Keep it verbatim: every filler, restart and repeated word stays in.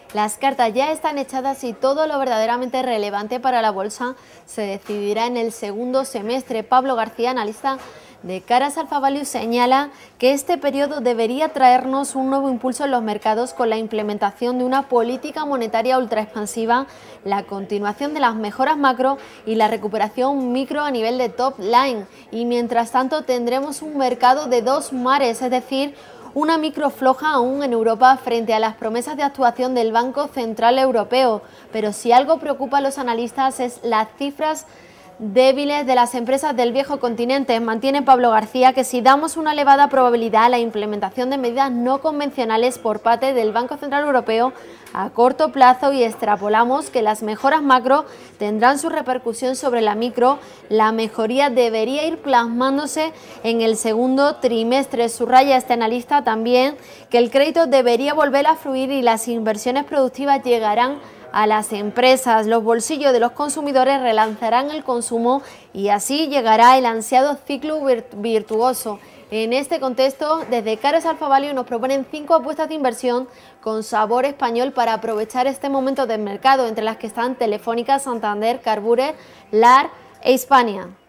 Las cartas ya están echadas y todo lo verdaderamente relevante para la bolsa se decidirá en el segundo semestre. Pablo García, analista de Caras Alpha Value, señala que este periodo debería traernos un nuevo impulso en los mercados con la implementación de una política monetaria ultra expansiva, la continuación de las mejoras macro y la recuperación micro a nivel de top line. Y mientras tanto tendremos un mercado de dos mares, es decir, una micro floja aún en Europa frente a las promesas de actuación del Banco Central Europeo. Pero si algo preocupa a los analistas es las cifras débiles de las empresas del viejo continente. Mantiene Pablo García que si damos una elevada probabilidad a la implementación de medidas no convencionales por parte del Banco Central Europeo a corto plazo y extrapolamos que las mejoras macro tendrán su repercusión sobre la micro, la mejoría debería ir plasmándose en el segundo trimestre. Subraya este analista también que el crédito debería volver a fluir y las inversiones productivas llegarán a las empresas, los bolsillos de los consumidores relanzarán el consumo y así llegará el ansiado ciclo virtuoso. En este contexto, desde Caras Alpha Value nos proponen cinco apuestas de inversión con sabor español para aprovechar este momento del mercado, entre las que están Telefónica, Santander, Carburer, Lar e Hispania.